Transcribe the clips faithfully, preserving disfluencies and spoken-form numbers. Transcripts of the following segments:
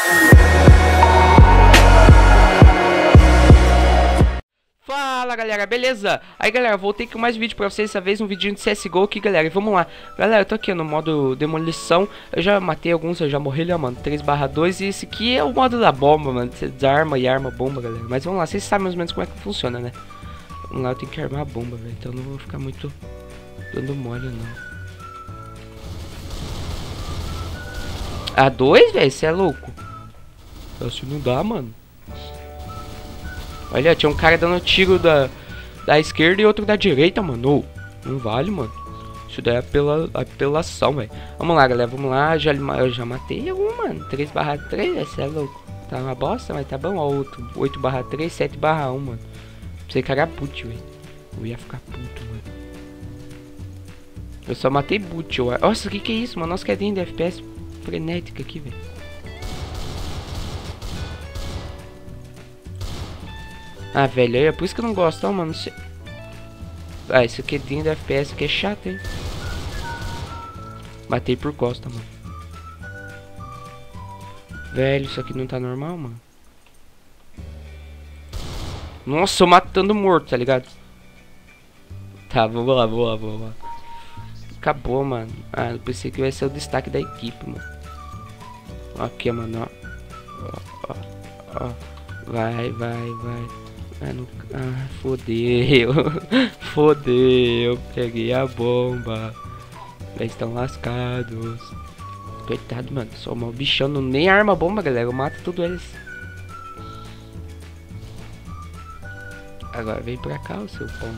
Fala galera, beleza? Aí galera, voltei com mais vídeo pra vocês, dessa vez um vídeo de C S G O aqui galera, e vamos lá. Galera, eu tô aqui no modo demolição, eu já matei alguns, eu já morri ali, ó, mano, três barra dois, e esse aqui é o modo da bomba, mano, você desarma e arma bomba, galera. Mas vamos lá, vocês sabem mais ou menos como é que funciona, né? Vamos lá, eu tenho que armar a bomba, velho, então não vou ficar muito dando mole, não. A dois, velho, você é louco? Assim não dá, mano. Olha, tinha um cara dando tiro da, da esquerda e outro da direita, mano. Oh, não vale, mano. Isso daí é pela apelação, velho. Vamos lá, galera. Vamos lá. Já, eu já matei algum, mano. três barra três, esse é louco. Tá uma bosta, mas tá bom. Ó, outro. oito barra três, sete barra um, mano. Você cagar put, velho. Eu ia ficar puto, mano. Eu só matei boot. Eu... Nossa, o que que é isso, mano? Nossa, quedinha de F P S frenética aqui, velho. Ah, velho, é por isso que eu não gosto, não, mano. Se... Ah, esse aqui de F P S aqui é chato, hein. Matei por costa, mano. Velho, isso aqui não tá normal, mano. Nossa, eu matando morto, tá ligado? Tá, vamos lá, vamos lá, vamos lá. Acabou, mano. Ah, eu pensei que vai ser o destaque da equipe, mano. Aqui, mano, ó. Ó, ó, ó. Vai, vai, vai. Ah, não... ah, fodeu. Fodeu. Peguei a bomba. Eles estão lascados. Coitado, mano. Sou mal bichão. Não nem arma bomba, galera. Eu mato tudo eles. Agora vem pra cá, o seu pão.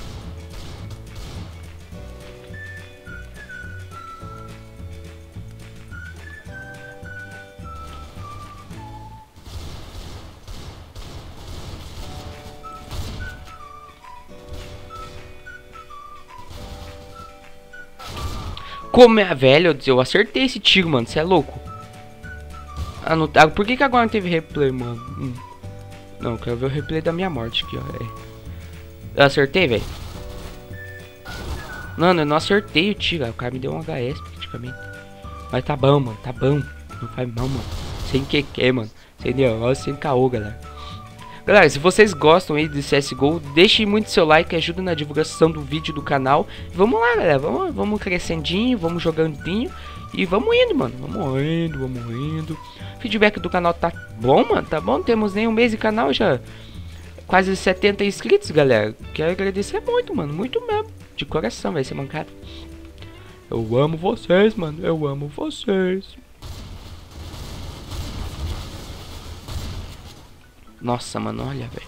Como é, velho, eu acertei esse tiro, mano, você é louco. Ah, não, ah, por que que agora não teve replay, mano? Hum. Não, eu quero ver o replay da minha morte aqui, ó. É. Eu acertei, velho. Mano, eu não acertei o tiro, o cara me deu um H S praticamente. Mas tá bom, mano, tá bom. Não faz mal, mano. Sem Q Q, mano. Sem negócio, sem caô, galera. Galera, se vocês gostam aí de C S G O, deixem muito seu like, ajuda na divulgação do vídeo do canal. Vamos lá, galera, vamos, vamos crescendinho, vamos jogandinho e vamos indo, mano. Vamos indo, vamos indo. Feedback do canal tá bom, mano, tá bom? Temos nem um mês de canal já. Quase setenta inscritos, galera. Quero agradecer muito, mano, muito mesmo. De coração, vai ser mancado. Eu amo vocês, mano, eu amo vocês. Nossa, mano, olha, velho.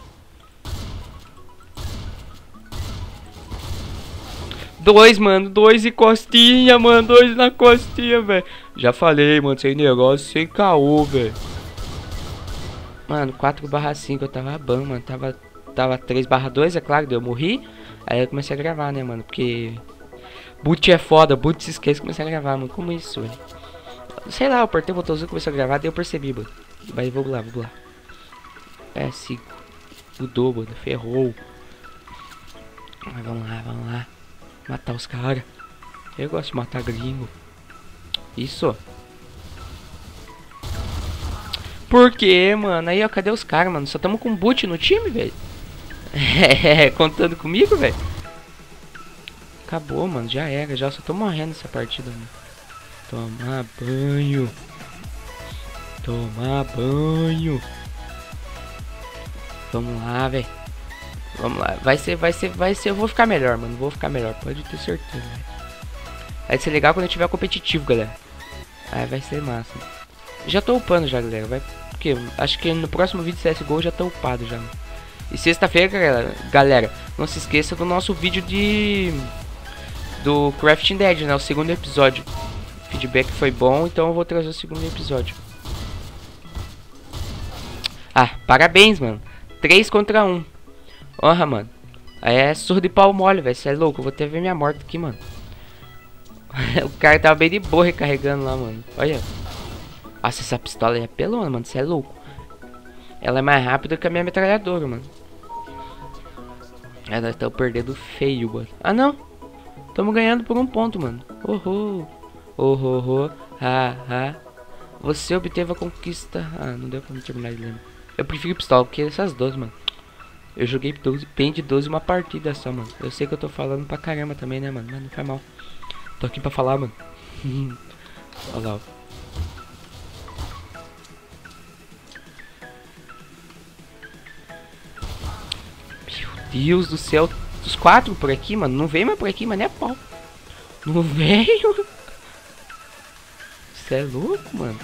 Dois, mano, dois e costinha, mano, dois na costinha, velho. Já falei, mano, sem negócio, sem caô, velho. Mano, quatro barra cinco eu tava bom, mano, tava, tava três barra dois, é claro, eu morri. Aí eu comecei a gravar, né, mano, porque... Boot é foda, boot se esquece, comecei a gravar, mano, como isso, velho? Sei lá, eu apertei o botãozinho, comecei a gravar, daí eu percebi, mano. Mas vamos lá, vamos lá. É, se mudou, mano, ferrou. Mas vamos lá, vamos lá. Matar os caras. Eu gosto de matar gringo. Isso. Por quê, mano? Aí, ó, cadê os caras, mano? Só tamo com boot no time, velho. É, contando comigo, velho. Acabou, mano, já era. Já só tô morrendo nessa partida, mano. Tomar banho. Tomar banho. Vamos lá, velho. Vamos lá. Vai ser, vai ser, vai ser. Eu vou ficar melhor, mano. Vou ficar melhor. Pode ter certeza, velho. Vai ser legal quando eu tiver competitivo, galera. Aí vai ser massa. Já tô upando já, galera. Vai. Porque acho que no próximo vídeo de C S G O já tá upado já. E sexta-feira, galera, galera, não se esqueça do nosso vídeo de. Do Crafting Dead, né? O segundo episódio. O feedback foi bom, então eu vou trazer o segundo episódio. Ah, parabéns, mano. três contra um. Honra, mano. Aí é surdo e pau mole, velho. Você é louco. Eu vou até ver minha morte aqui, mano. O cara tava bem de boa recarregando lá, mano. Olha. Nossa, essa pistola é pelona, mano. Você é louco. Ela é mais rápida que a minha metralhadora, mano. É, nós estamos perdendo feio, mano. Ah, não. Estamos ganhando por um ponto, mano. Oh, oh. Oh, oh, oh. Ha, ha. Você obteve a conquista... Ah, não deu pra me terminar de lembrar. Eu prefiro pistola, porque essas doze, mano. Eu joguei doze, Pen de doze uma partida só, mano. Eu sei que eu tô falando pra caramba também, né, mano? Mas não faz mal. Tô aqui pra falar, mano. Olha lá, ó. Meu Deus do céu. Os quatro por aqui, mano. Não vem mais por aqui, mano. É pau. Não veio. Você é louco, mano.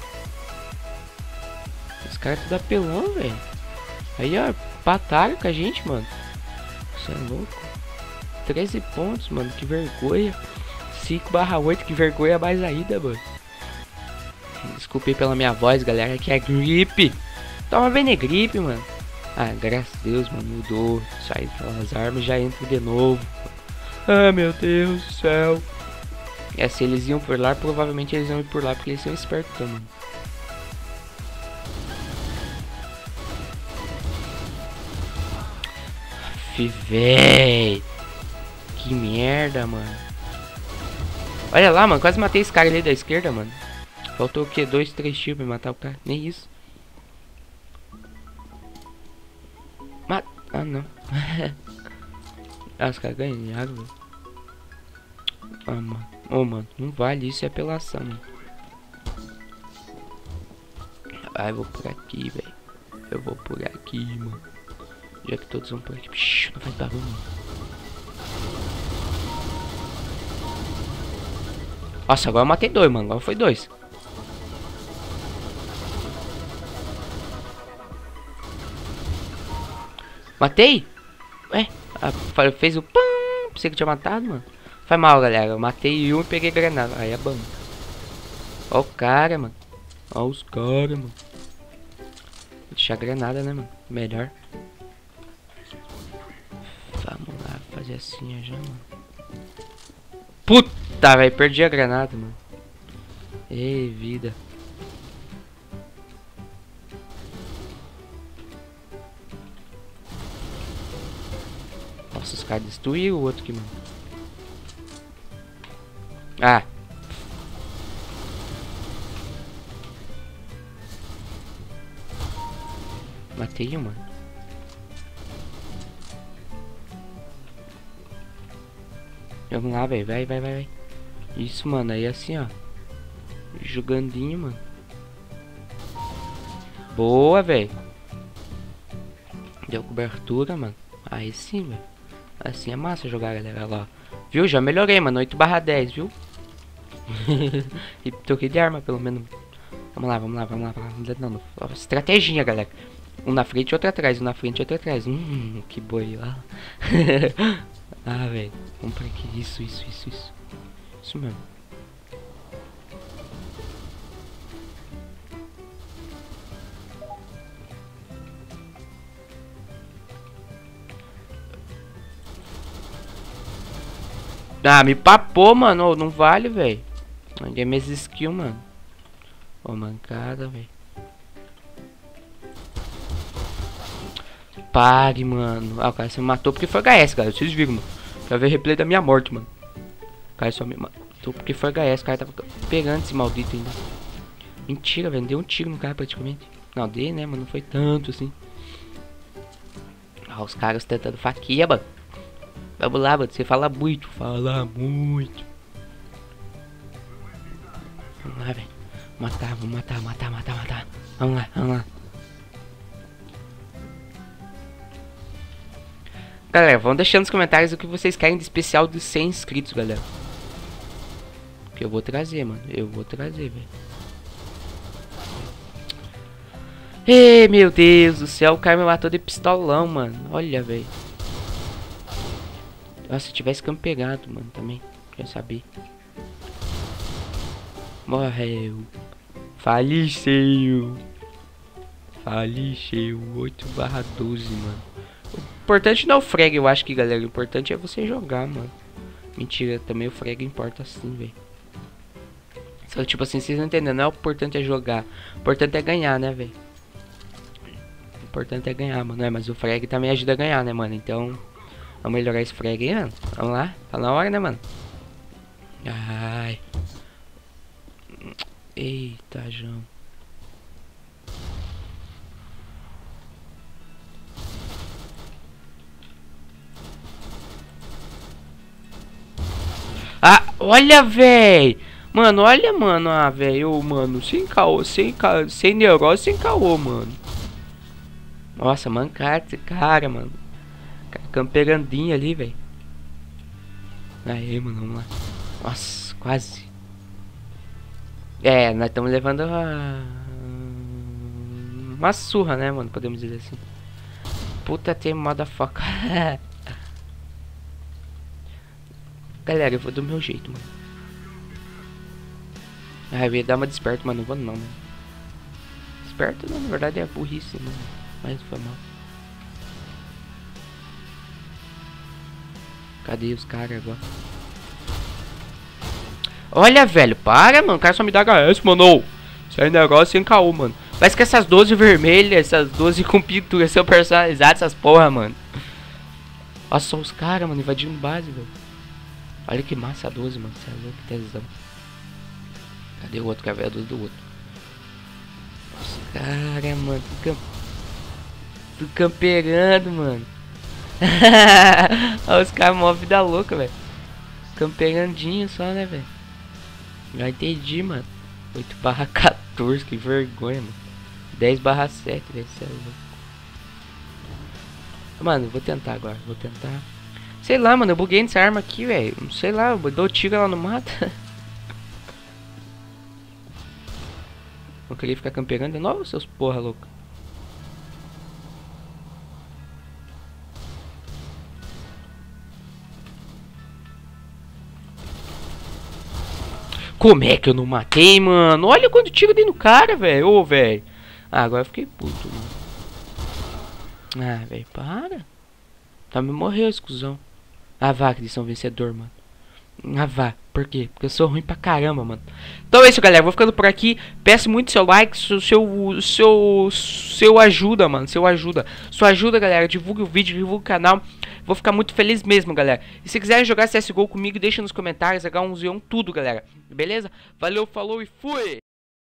Os caras tudo apelão, velho. Aí, ó. Pataram com a gente, mano. Você é louco. treze pontos, mano. Que vergonha. cinco barra oito. Que vergonha mais ainda, mano. Desculpe pela minha voz, galera. Que é gripe. Toma Benegripe, mano. Ah, graças a Deus, mano. Mudou. Sai pelas armas e já entra de novo. Ah, meu Deus do céu. É, se eles iam por lá, provavelmente eles iam ir por lá porque eles são espertos, mano. Véi, que merda, mano. Olha lá, mano, quase matei esse cara ali da esquerda, mano. Faltou o que? Dois, três tiros pra matar o cara. Nem isso. Mat... Ah, não. Ah, os caras ganharam, velho. Ah, mano. Ô, oh, mano, não vale. Isso é apelação, mano. Ah, eu vou por aqui, velho. Eu vou por aqui, mano. Já que todos vão por aqui. Psh, não faz barulho, mano. Nossa, agora eu matei dois, mano. Agora foi dois. Matei? Ué? Ah, fez o pam. Pensei que tinha matado, mano. Foi mal, galera. Eu matei um e peguei granada. Aí é bom. Ó o cara, mano. Ó os caras, mano. Vou deixar granada, né, mano? Melhor. Vamos lá, fazer assim já, mano. Puta, velho. Perdi a granada, mano. Ei, vida. Nossa, os caras destruíram o outro aqui, mano. Ah. Matei um, mano. Vamos lá, velho. Vai, vai, vai, vai. Isso, mano. Aí assim, ó. Jogandinho, mano. Boa, velho. Deu cobertura, mano. Aí sim, velho. Assim é massa jogar, galera. Lá. Viu? Já melhorei, mano. oito barra dez, viu? E troquei de arma, pelo menos. Vamos lá, vamos lá, vamos lá. Não, não. Estratégia, galera. Um na frente e outro atrás. Um na frente e outro atrás. Hum, que boi. Ah, ah velho. Vamos pra aqui. Isso, isso, isso, isso. Isso mesmo. Ah, me papou, mano. Oh, não vale, velho. Onde é minhas skills, mano? Ô, oh, mancada, velho. Pare, mano. Ah, o cara se matou porque foi H S, galera. Vocês viram, mano. Quero ver replay da minha morte, mano. O cara só me matou porque foi H S. O cara tava pegando esse maldito ainda. Mentira, velho. Deu um tiro no cara praticamente. Não, dei, né, mano. Não foi tanto assim. Ah, os caras tentando faquinha, mano. Vamos lá, mano. Você fala muito. Fala muito. Vamos lá, velho. Matar, vamos matar, matar, matar, matar. Vamos lá, vamos lá. Galera, vão deixando nos comentários o que vocês querem de especial dos cem inscritos, galera. Que eu vou trazer, mano. Eu vou trazer, velho. Ei, meu Deus do céu. O cara me matou de pistolão, mano. Olha, velho. Nossa, se tivesse campo pegado, mano, também. Quer saber? Morreu. Faleceu. Faleceu. oito barra doze, mano. O importante não é o frag, eu acho que, galera. O importante é você jogar, mano. Mentira, também o frag importa sim, velho. Só que, tipo assim, vocês não entendem. Não é o importante é jogar. O importante é ganhar, né, velho? O importante é ganhar, mano. É, mas o frag também ajuda a ganhar, né, mano? Então, vamos melhorar esse frag aí, mano. Vamos lá. Tá na hora, né, mano? Ai. Eita, João. Ah, olha, véi. Mano, olha, mano. Ah, velho, mano. Sem caô, sem caô, sem negócio, sem caô, mano. Nossa, mancada esse cara, mano. Camperandinho ali, velho. Aí, mano, vamos lá. Nossa, quase. É, nós estamos levando a... uma surra, né, mano? Podemos dizer assim. Puta, tem motherfucker. Galera, eu vou do meu jeito, mano. Ah, eu ia dar uma desperta, mas não vou não, mano. Desperta, não, na verdade é burrice, mano. Mas foi mal. Cadê os caras agora? Olha, velho, para, mano. O cara só me dá H S, mano. Isso aí é negócio sem caô, mano. Parece que essas doze vermelhas, essas doze com pintura são personalizadas, essas porra, mano. Olha só os caras, mano, invadindo base, velho. Olha que massa a doze, mano. Você é louco, que tesão. Cadê o outro? Quer ver a doze do outro? Nossa, cara, mano. Tô, camp... tô camperando, mano. Olha os caras, mó vida louca, velho. Camperandinho só, né, velho? Já entendi, mano. oito barra quatorze, que vergonha, mano. dez barra sete, velho. Mano, vou tentar agora. Vou tentar. Sei lá, mano. Eu buguei nessa arma aqui, velho. Não sei lá. Eu dou tiro ela não mata. Não queria ficar camperando de novo, seus porra louca. Como é que eu não matei, mano? Olha quando tiro dei no cara, velho. Ô, velho. Ah, agora eu fiquei puto, mano. Ah, velho, para. Tá me morreu, exclusão. Ah, vá, que eles são vencedor, mano. Ah, vá. Por quê? Porque eu sou ruim pra caramba, mano. Então é isso, galera. Vou ficando por aqui. Peço muito seu like, seu, seu, seu, seu ajuda, mano. Seu ajuda. Sua ajuda, galera. Divulgue o vídeo, divulgue o canal. Vou ficar muito feliz mesmo, galera. E se quiserem jogar C S G O comigo, deixa nos comentários. H um Z um, tudo, galera. Beleza? Valeu, falou e fui!